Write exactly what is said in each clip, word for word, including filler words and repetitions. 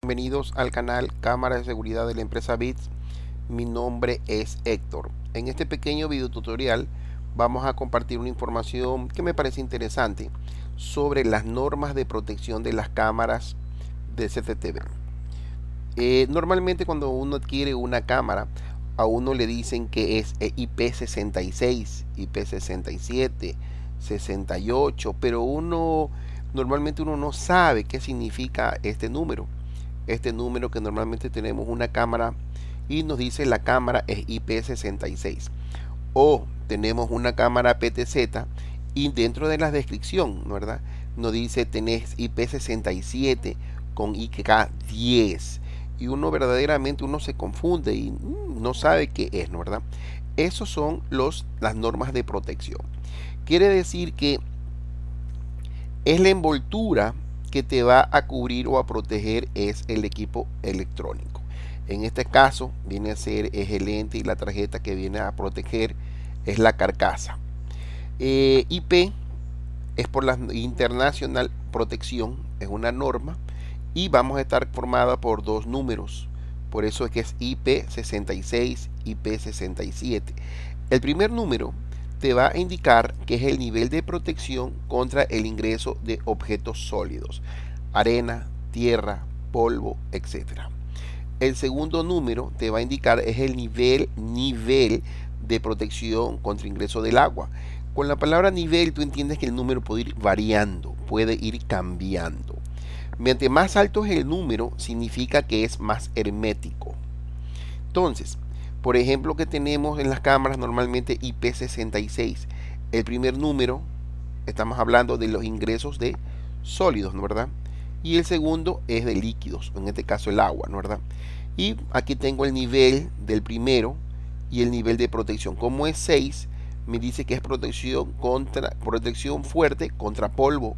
bienvenidos al canal Cámara de Seguridad de la empresa Bits. Mi nombre es Héctor. En este pequeño video tutorial vamos a compartir una información que me parece interesante sobre las normas de protección de las cámaras de C C T V. Eh, normalmente cuando uno adquiere una cámara, a uno le dicen que es I P sesenta y seis, I P sesenta y siete, sesenta y ocho, pero uno normalmente uno no sabe qué significa este número. Este número que normalmente tenemos una cámara y nos dice la cámara es I P sesenta y seis. O tenemos una cámara P T Z y dentro de la descripción, ¿verdad?, nos dice tenés I P sesenta y siete con I K diez. Y uno verdaderamente uno se confunde y no sabe qué es, ¿no? ¿Verdad? Esos son los, las normas de protección. Quiere decir que es la envoltura que te va a cubrir o a proteger es el equipo electrónico. En este caso viene a ser es el lente y la tarjeta que viene a proteger es la carcasa. Eh, I P es por la Internacional Protección, es una norma. Y vamos a estar formada por dos números, por eso es que es I P sesenta y seis, I P sesenta y siete. El primer número te va a indicar que es el nivel de protección contra el ingreso de objetos sólidos, arena, tierra, polvo, etcétera. El segundo número te va a indicar es el nivel, nivel de protección contra ingreso del agua. Con la palabra nivel tú entiendes que el número puede ir variando, puede ir cambiando. Mientras más alto es el número, significa que es más hermético. Entonces, por ejemplo, que tenemos en las cámaras normalmente I P sesenta y seis. El primer número, estamos hablando de los ingresos de sólidos, ¿no verdad? Y el segundo es de líquidos, en este caso el agua, ¿no verdad? Y aquí tengo el nivel del primero y el nivel de protección. Como es seis, me dice que es protección contra protección fuerte contra polvo.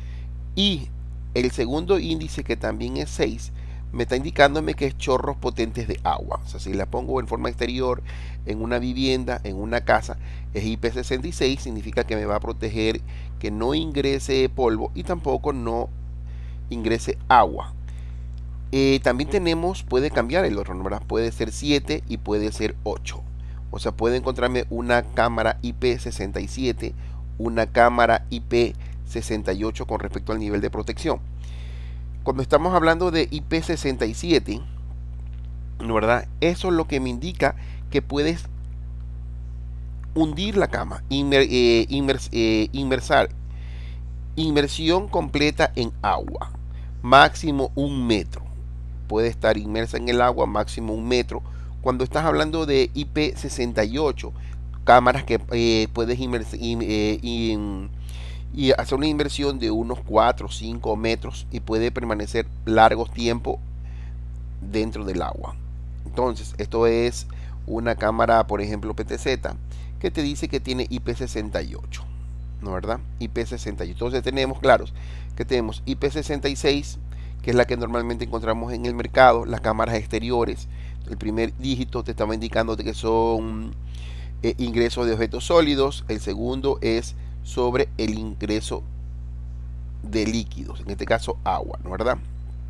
Y el segundo índice, que también es seis, me está indicándome que es chorros potentes de agua. O sea, si la pongo en forma exterior, en una vivienda, en una casa, es I P sesenta y seis, significa que me va a proteger que no ingrese polvo y tampoco no ingrese agua. Eh, también tenemos, puede cambiar el otro, ¿verdad? Puede ser siete y puede ser ocho. O sea, puede encontrarme una cámara I P sesenta y siete, una cámara I P sesenta y ocho con respecto al nivel de protección. Cuando estamos hablando de I P sesenta y siete, ¿no verdad? Eso es lo que me indica que puedes hundir la cama, inmer, eh, inmers, eh, inmersar, inmersión completa en agua, máximo un metro. Puede estar inmersa en el agua máximo un metro. Cuando estás hablando de I P sesenta y ocho, cámaras que eh, puedes inmersar eh, in, y hacer una inversión de unos cuatro o cinco metros y puede permanecer largos tiempo dentro del agua. Entonces, esto es una cámara, por ejemplo, P T Z, que te dice que tiene I P sesenta y ocho, ¿no verdad? I P sesenta y ocho. Entonces tenemos claros que tenemos I P sesenta y seis, que es la que normalmente encontramos en el mercado, las cámaras exteriores. El primer dígito te estaba indicando que son eh, ingresos de objetos sólidos. El segundo es sobre el ingreso de líquidos, en este caso agua, ¿no verdad?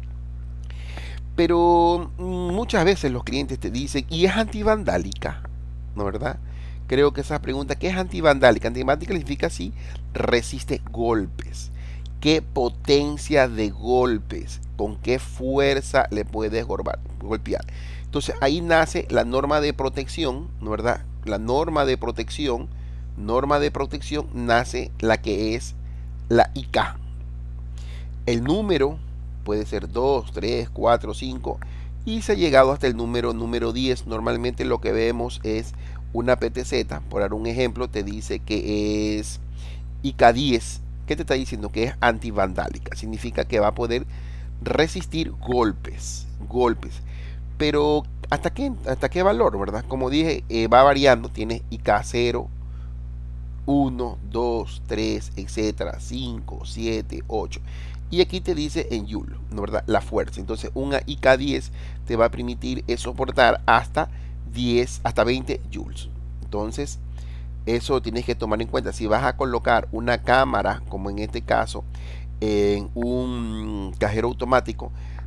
Pero muchas veces los clientes te dicen, ¿y es antivandálica? ¿No verdad? Creo que esa pregunta, ¿qué es antivandálica? Antivandálica significa si resiste golpes. ¿Qué potencia de golpes? ¿Con qué fuerza le puedes golpear? Entonces ahí nace la norma de protección, ¿no verdad? La norma de protección norma de protección nace la que es la I K. El número puede ser dos, tres, cuatro, cinco y se ha llegado hasta el número número diez. Normalmente lo que vemos es una P T Z, por dar un ejemplo, te dice que es I K diez. ¿Qué te está diciendo? Que es antivandálica. Significa que va a poder resistir golpes, golpes. Pero ¿hasta qué, hasta qué valor, verdad? Como dije, eh, va variando. Tienes I K cero, uno, dos, tres, etcétera, cinco, siete, ocho. Y aquí te dice en Joule, ¿no verdad? La fuerza. Entonces, una I K diez te va a permitir soportar hasta diez, hasta veinte joules. Entonces, eso tienes que tomar en cuenta. Si vas a colocar una cámara, como en este caso, en un cajero automático,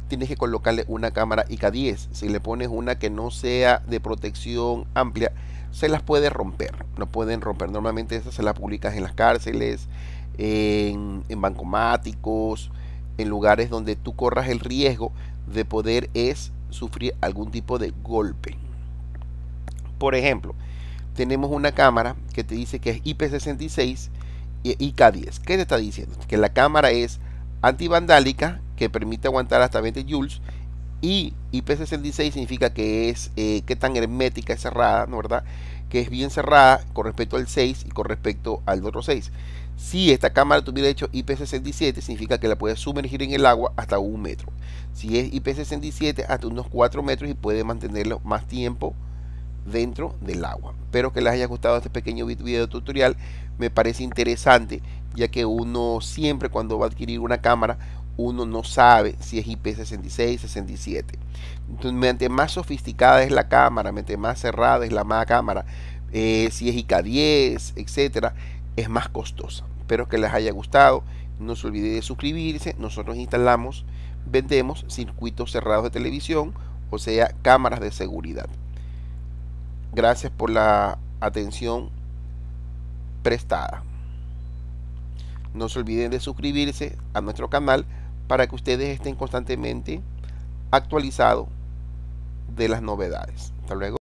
tienes que colocarle una cámara I K diez. Si le pones una que no sea de protección amplia, se las puede romper, no pueden romper. Normalmente esas se las publicas en las cárceles, en, en bancomáticos, en lugares donde tú corras el riesgo de poder es sufrir algún tipo de golpe. Por ejemplo, tenemos una cámara que te dice que es I P sesenta y seis y I K diez. ¿Qué te está diciendo? Que la cámara es antivandálica, que permite aguantar hasta veinte joules, y I P sesenta y seis significa que es eh, que tan hermética es cerrada, ¿no, verdad? Que es bien cerrada con respecto al seis y con respecto al otro seis. Si esta cámara tuviera hecho I P sesenta y siete, significa que la puedes sumergir en el agua hasta un metro. Si es I P sesenta y siete, hasta unos cuatro metros, y puede mantenerlo más tiempo dentro del agua. Espero que les haya gustado este pequeño video tutorial. Me parece interesante, ya que uno siempre, cuando va a adquirir una cámara, uno no sabe si es I P sesenta y seis, sesenta y siete. Entonces, mediante más sofisticada es la cámara, mediante más cerrada es la más cámara, eh, si es I K diez, etcétera, es más costosa. Espero que les haya gustado. No se olvide de suscribirse. Nosotros instalamos, vendemos circuitos cerrados de televisión, o sea, cámaras de seguridad. Gracias por la atención prestada. No se olviden de suscribirse a nuestro canal para que ustedes estén constantemente actualizados de las novedades. Hasta luego.